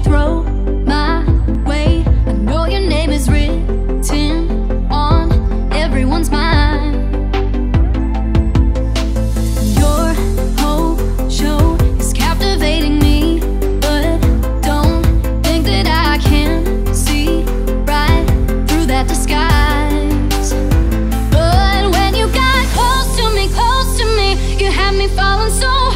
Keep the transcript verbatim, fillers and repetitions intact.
throw my way. I know your name is written on everyone's mind. Your whole show is captivating me, but don't think that I can see right through that disguise. But when you got close to me, close to me, you had me falling so